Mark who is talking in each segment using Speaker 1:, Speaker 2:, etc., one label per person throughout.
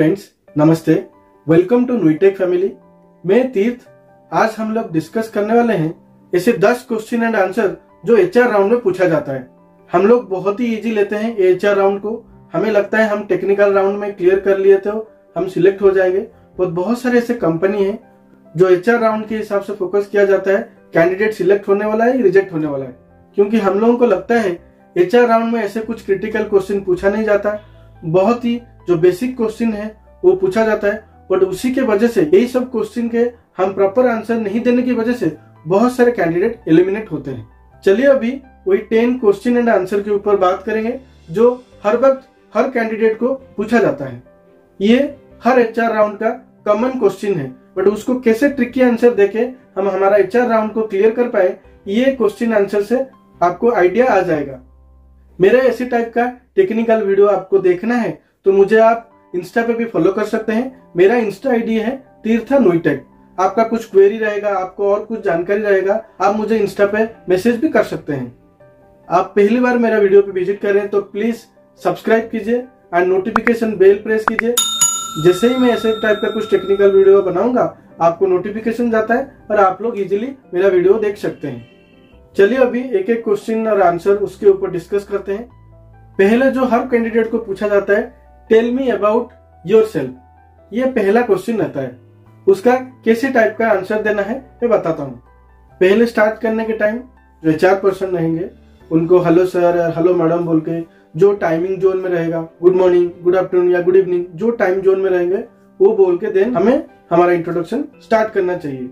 Speaker 1: Friends, नमस्ते। Welcome to Nuitech family. मैं तीर्थ। आज हम लोग डिस्कस करने वाले हैं ऐसे 10 क्वेश्चन एंड आंसर जो एचआर राउंड में पूछा जाता है। हम लोग बहुत ही इजी लेते हैं एचआर राउंड को। हमें लगता है हम टेक्निकल राउंड में क्लियर कर लिए तो हम सिलेक्ट हो जाएंगे। बहुत सारे ऐसे कंपनी है जो एचआर राउंड के हिसाब से फोकस किया जाता है कैंडिडेट सिलेक्ट होने वाला है रिजेक्ट होने वाला है, क्योंकि हम लोगों को लगता है एचआर राउंड में ऐसे कुछ क्रिटिकल क्वेश्चन पूछा नहीं जाता। बहुत ही जो बेसिक क्वेश्चन है वो पूछा जाता है, बट उसी के वजह से यही सब क्वेश्चन के हम प्रॉपर आंसर नहीं देने की वजह से बहुत सारे कैंडिडेट एलिमिनेट होते हैं। चलिए अभी वही 10 क्वेश्चन एंड आंसर के ऊपर बात करेंगे जो हर वक्त हर कैंडिडेट को पूछा जाता है। ये हर एचआर राउंड का कॉमन क्वेश्चन है, बट उसको कैसे ट्रिकी आंसर देके हम हमारा एचआर राउंड को क्लियर कर पाए, ये क्वेश्चन आंसर से आपको आइडिया आ जाएगा। मेरा ऐसे टाइप का टेक्निकल वीडियो आपको देखना है तो मुझे आप इंस्टा पे भी फॉलो कर सकते हैं। मेरा इंस्टा आईडी है तीर्था नुईटेक। आपका कुछ क्वेरी रहेगा, आपको और कुछ जानकारी रहेगा, आप मुझे इंस्टा पे मैसेज भी कर सकते हैं। आप पहली बार मेरा वीडियो पे विजिट कर रहे हैं तो प्लीज सब्सक्राइब कीजिए एंड नोटिफिकेशन बेल प्रेस कीजिए। जैसे ही मैं ऐसे टाइप का कुछ टेक्निकल वीडियो बनाऊंगा आपको नोटिफिकेशन जाता है और आप लोग इजिली मेरा वीडियो देख सकते हैं। चलिए अभी एक एक क्वेश्चन और आंसर उसके ऊपर डिस्कस करते हैं। पहले जो हर कैंडिडेट को पूछा जाता है, टेल मी अबाउट योरसेल्फ। ये पहला क्वेश्चन रहता है। उसका कैसे टाइप का आंसर देना है मैं बताता हूँ। पहले स्टार्ट करने के टाइम जो एचआर पर्सन रहेंगे उनको हेलो सर या हेलो मैडम बोल के जो टाइमिंग जोन में रहेगा, गुड मॉर्निंग, गुड आफ्टरनून या गुड इवनिंग, जो टाइम जोन में रहेंगे वो बोल के देन हमें हमारा इंट्रोडक्शन स्टार्ट करना चाहिए।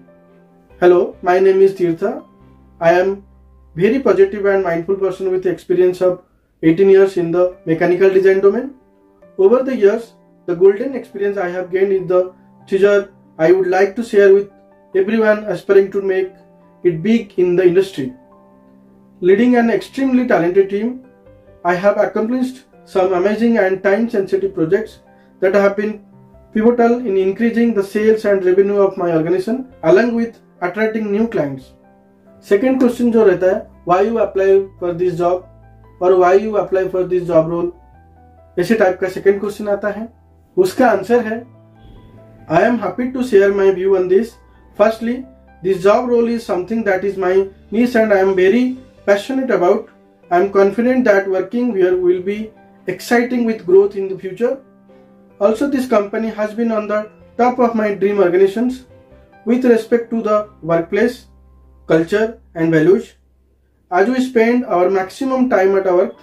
Speaker 1: Hello, my name is Tirtha. I am very positive and mindful person with experience of 18 years in the mechanical design domain. Over the years, the golden experience I have gained is the treasure I would like to share with everyone aspiring to make it big in the industry. Leading an extremely talented team, I have accomplished some amazing and time-sensitive projects that have been pivotal in increasing the sales and revenue of my organization, along with attracting new clients. Second question जो रहता है, why you apply for this job और why you apply for this job role, ऐसे type का second question आता है। उसका answer है, I am happy to share my view on this. Firstly, this job role is something that is my niche and I am very passionate about. I am confident that working here will be exciting with growth in the future. Also, this company has been on the top of my dream organizations with respect to the workplace, culture and values. As we spend our maximum time at our work,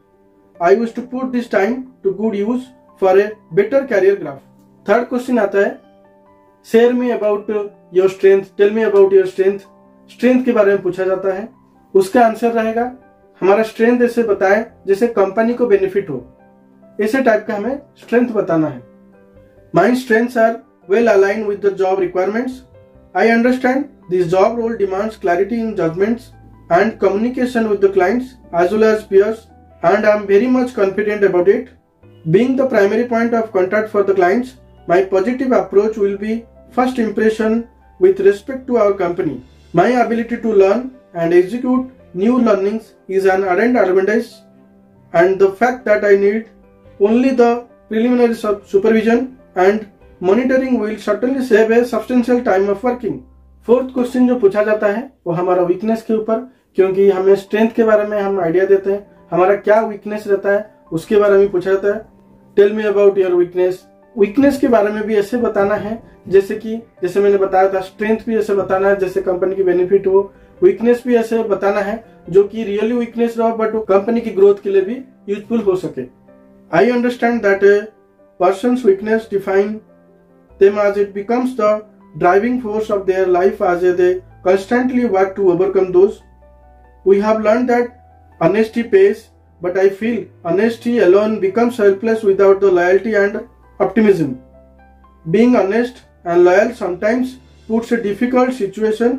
Speaker 1: I wish to put this time to good use for a better career graph. Third question आता है, share me about your strength, tell me about your strength. Strength के बारे में पूछा जाता है। उसका answer रहेगा, हमारा स्ट्रेंथ ऐसे बताएं जैसे कंपनी को बेनिफिट हो, ऐसे टाइप का हमें स्ट्रेंथ बताना है। My strengths are well align with the job requirements. I understand this job role demands clarity in judgments and communication with the clients as well as peers, and I am very much confident about it. Being the primary point of contact for the clients, my positive approach will be first impression with respect to our company. My ability to learn and execute new learnings is an added advantage, and the fact that I need only the preliminary supervision and monitoring will certainly save a substantial time of working. Fourth question जो पूछा जाता है वो हमारा weakness के ऊपर, क्योंकि हमें स्ट्रेंथ के बारे में हम आइडिया देते हैं, हमारा क्या वीकनेस रहता है उसके बारे में पूछा जाता है। Tell me about your weakness. Weakness के बारे में भी ऐसे बताना है जैसे मैंने बताया था, स्ट्रेंथ भी ऐसे बताना है जैसे कंपनी की बेनिफिट हो, वीकनेस भी ऐसे बताना है जो कि रियली वीकनेस रहो बट कंपनी की ग्रोथ के लिए भी यूजफुल हो सके। I understand that a person's weakness define them as it becomes the driving force of their life as they constantly work to overcome those. We have learned that honesty pays, but I feel honesty alone becomes helpless without the loyalty and optimism. Being honest and loyal sometimes puts a difficult situation,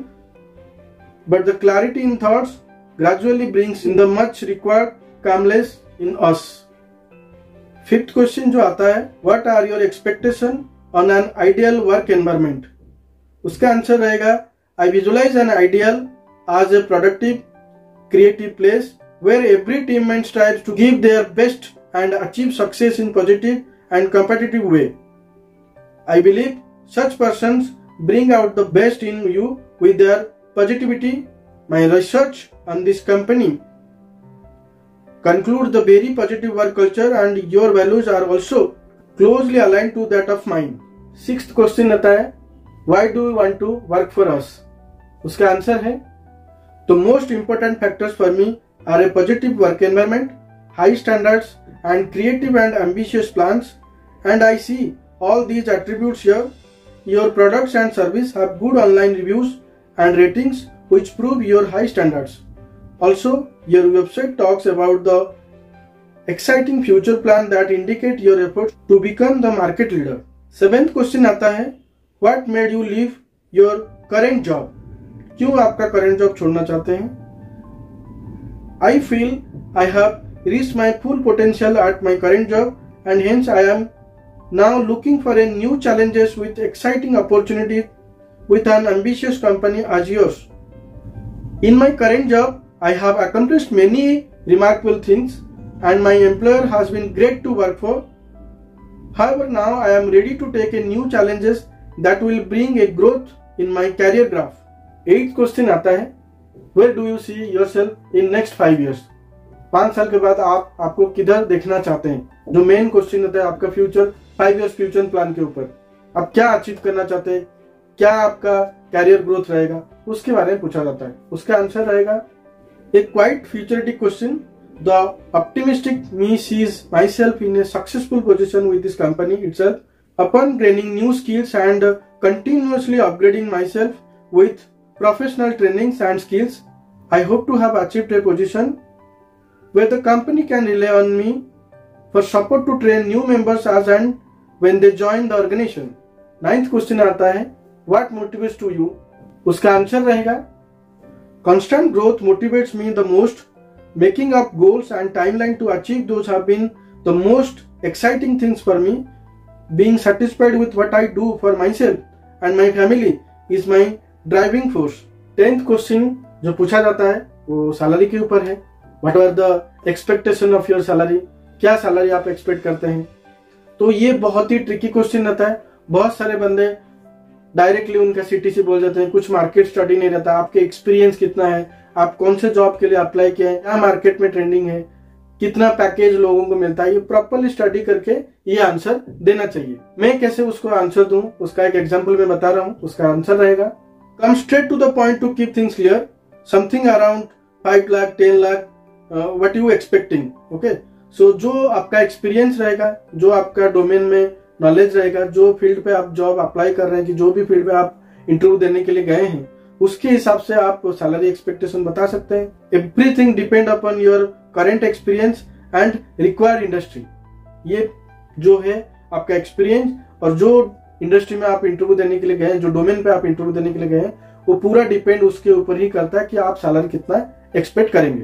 Speaker 1: but the clarity in thoughts gradually brings in the much required calmness in us. Fifth question जो आता है, what are your expectations on an ideal work environment? उसका answer रहेगा, I visualize an ideal as a productive, creative place where every teammate strives to give their best and achieve success in positive and competitive way. I believe such persons bring out the best in you with their positivity. My research on this company concludes the very positive work culture and your values are also closely aligned to that of mine. 6th question आता है, why do you want to work for us? उसका answer है, the most important factors for me are a positive work environment, high standards and creative and ambitious plans, and I see all these attributes here. Your products and service have good online reviews and ratings which prove your high standards. Also, your website talks about the exciting future plan that indicate your efforts to become the market leader. 7th question आता है, what made you leave your current job? क्यों आपका current job छोड़ना चाहते हैं? I feel I have reached my full potential at my current job and hence I am now looking for a new challenges with exciting opportunities with an ambitious company as yours. In my current job, I have accomplished many remarkable things and my employer has been great to work for. However, now I am ready to take a new challenges that will bring a growth in my career graph. 8th question आता है, where do you see yourself in next 5 years? 5 साल के बाद आपको किधर देखना चाहते हैं? जो मेन क्वेश्चन होता है आपका फ्यूचर 5 years फ्यूचर प्लान के ऊपर, आप क्या अचीव करना चाहते हैं, क्या आपका कैरियर ग्रोथ रहेगा, उसके बारे में पूछा जाता है. उसका आंसर रहेगा, a quite futuristic question. The optimistic me sees myself in a successful position with this company itself. Upon gaining new skills and continuously upgrading myself with professional trainings and skills, I hope to have achieved a position where the company can rely on me for support to train new members as and when they join the organization. 9th question आता है, what motivates to you? उसका answer रहेगा, constant growth motivates me the most. Making up goals and timeline to achieve those have been the most exciting things for me. Being satisfied with what I do for myself and my family is my driving force. 10th question जो पूछा जाता है वो salary के ऊपर है. What are the expectation of your salary? क्या salary आप एक्सपेक्ट करते हैं? तो ये बहुत ही ट्रिकी क्वेश्चन रहता है. बहुत सारे बंदे डायरेक्टली उनका सीटीसी बोल जाते हैं, कुछ मार्केट स्टडी नहीं रहता. आपके एक्सपीरियंस कितना है, आप कौन से जॉब के लिए अप्लाई किए हैं, क्या मार्केट में ट्रेंडिंग है, कितना पैकेज लोगों को मिलता है, ये प्रॉपरली स्टडी करके ये आंसर देना चाहिए. मैं कैसे उसको आंसर दूं, उसका एक एग्जांपल मैं बता रहा हूं. उसका आंसर रहेगा, come straight to the point to keep things clear, something around 5 lakh 10 lakh, what you expecting. Okay, so जो आपका एक्सपीरियंस रहेगा, जो आपका डोमेन में नॉलेज रहेगा, जो फील्ड पे आप जॉब अप्लाई कर रहे हैं, कि जो भी फील्ड पे आप इंटरव्यू देने के लिए गए हैं, उसके हिसाब से आप सैलरी एक्सपेक्टेशन बता सकते हैं. Everything depend upon your current experience and required industry. ये जो है आपका एक्सपीरियंस और जो इंडस्ट्री में आप इंटरव्यू देने के लिए गए हैं, जो डोमेन पे आप इंटरव्यू देने के लिए गए हैं, वो पूरा डिपेंड उसके ऊपर ही करता है कि आप सैलरी कितना एक्सपेक्ट करेंगे.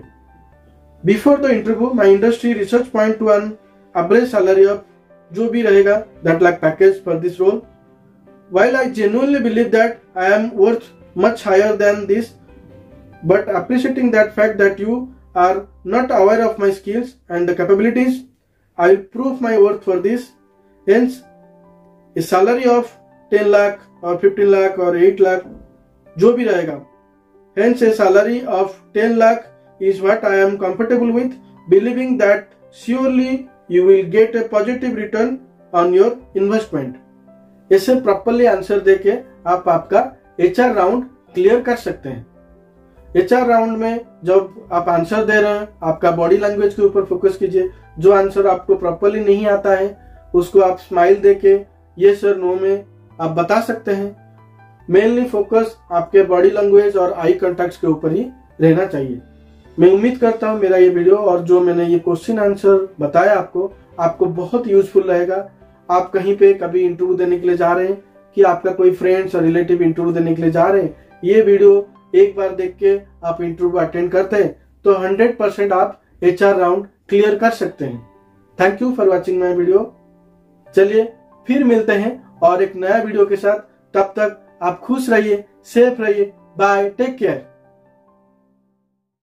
Speaker 1: Before the interview my industry research point to an average salary of जो भी रहेगा that lakh package for this role. While I genuinely believe that I am worth much higher than this, but appreciating that fact that you are not aware of my skills and the capabilities, I will prove my worth for this. Hence, a salary of 10 lakh or 15 lakh or 8 lakh जो भी रहेगा, hence a salary of 10 lakh is what I am comfortable with, believing that surely you will get a positive return on your investment. इसे properly answer देके आप आपका HR round clear कर सकते हैं. HR राउंड में जब आप आंसर दे रहे हैं, आपका बॉडी लैंग्वेज के ऊपर फोकस कीजिए. जो आंसर आपको प्रॉपरली नहीं आता है उसको आप स्माइल देके ये सर नो में आप बता सकते हैं. मेनली फोकस आपके बॉडी लैंग्वेज और आई कॉन्टैक्ट के ऊपर ही रहना चाहिए. मैं उम्मीद करता हूं मेरा ये वीडियो और जो मैंने ये क्वेश्चन आंसर बताया आपको बहुत यूजफुल रहेगा. आप कहीं पे कभी इंटरव्यू देने के लिए जा रहे हैं, कि आपका कोई फ्रेंड्स और रिलेटिव इंटरव्यू देने के लिए जा रहे हैं, ये वीडियो एक बार देख के आप इंटरव्यू अटेंड करते हैं तो 100% आप HR राउंड क्लियर कर सकते हैं. Thank you for watching my video. चलिए फिर मिलते हैं और एक नया वीडियो के साथ. तब तक आप खुश रहिए, सेफ रहिए. Bye, take care.